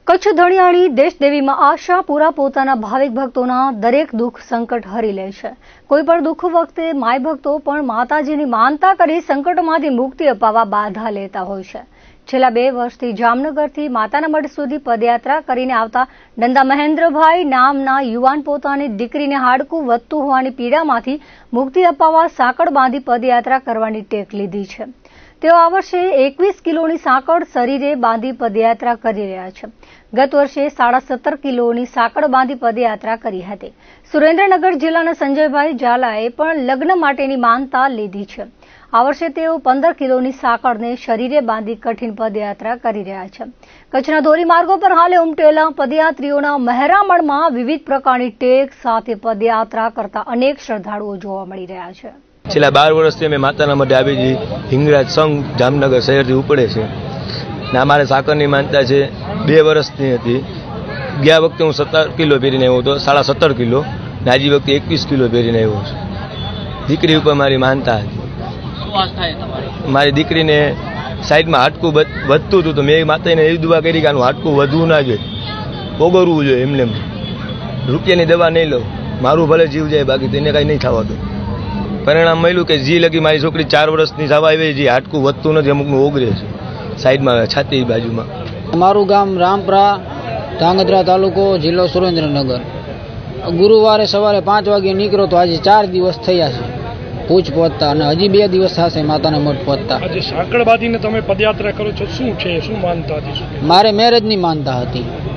કચ્છ ધણિયાળી દેશદેવીમાં આશાપુરા પોતાના ભાવિક ભક્તોના દરેક દુઃખ સંકટ હરી લે છે। કોઈ પણ દુઃખ વખતે માય ભક્તો પણ માતાજીની માનતા કરી સંકટમાંથી મુક્તિ અપાવવા બાધા લેતા હોય છે। છેલ્લા 2 વર્ષથી જામનગરથી માતાના મઢ સુધી પદયાત્રા કરીને આવતા નંદા મહેન્દ્રભાઈ નામના યુવાન પોતાની દીકરીને હાડકું વધતું હોવાની પીડામાંથી મુક્તિ અપાવવા સાંકળ બાંધી પદયાત્રા કરવાની ટેક લીધી છે। તેઓ આ વર્ષે 21 કિલોની સાંકળ શરીરે બાંધી પદયાત્રા કરી રહ્યા છે। ગત વર્ષે 17.5 કિલોની સાંકળ બાંધી પદયાત્રા કરી હતી। સુરેન્દ્રનગર જિલ્લાના સંજયભાઈ ઝાલાએ પણ લગ્ન માટેની માનતા લીધી છે। આ વર્ષે તેઓ 15 કિલોની સાંકળને શરીરે બાંધી કઠિન પદયાત્રા કરી રહ્યા છે। કચ્છના ધોરીમાર્ગો પર હાલે ઉમટેલા પદયાત્રીઓના મહેરામણમાં વિવિધ પ્રકારની ટેક સાથે પદયાત્રા કરતા અનેક શ્રદ્ધાળુઓ જોવા મળી રહ્યા છે। છેલ્લા 12 વર્ષથી અમે માતાના મઢે આવી છીએ। હિંગરાજ સંઘ જામનગર શહેરથી ઉપડે છે ને અમારે સાકરની માનતા છે 2 વર્ષની હતી। ગયા વખતે હું 17 કિલો પહેરીને આવ્યો હતો, 17.5 કિલો, ને આજે વખતે 21 કિલો પહેરીને આવ્યો છું। દીકરી ઉપર મારી માનતા હતી। મારી દીકરીને સાઈડમાં હાડકું વધતું હતું તો મેં માતાને એવી દુઆ કરી કે આનું હાડકું વધવું ના જોઈએ, ઓગળવું જોઈએ, એમને રૂપિયાની દવા નહીં લઉં, મારું ભલે જીવ જાય બાકી તેને કાંઈ નહીં થવા દો। પરિણામ મળ્યું કે જી લગી મારી છોકરી 4 વર્ષની થવા આવી, જે હાડકું વધતું નથી, અમુકનું ઓગળે છે સાઈડમાં છાતી બાજુમાં। મારું ગામ રામપરા, ધાંગધ્રા તાલુકો, જિલ્લો સુરેન્દ્રનગર। ગુરુવારે સવારે 5 વાગે નીકળ્યો તો આજે 4 દિવસ થયા છે ભુજ પહોંચતા, અને હજી 2 દિવસ થશે માતાના મઢ પહોંચતા। આજે સાંકળ બાંધીને તમે પદયાત્રા કરો છો, શું છે, શું માનતા હતી? મારે મેરેજની માનતા હતી।